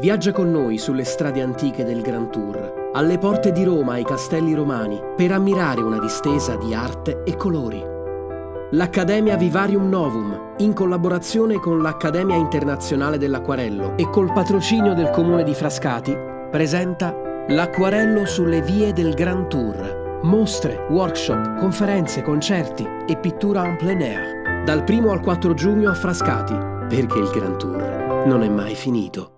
Viaggia con noi sulle strade antiche del Grand Tour, alle porte di Roma ai castelli romani, per ammirare una distesa di arte e colori. L'Accademia Vivarium Novum, in collaborazione con l'Accademia Internazionale dell'Acquarello e col patrocinio del Comune di Frascati, presenta l'Acquarello sulle vie del Grand Tour. Mostre, workshop, conferenze, concerti e pittura en plein air. Dal 1 al 4 giugno a Frascati, perché il Grand Tour non è mai finito.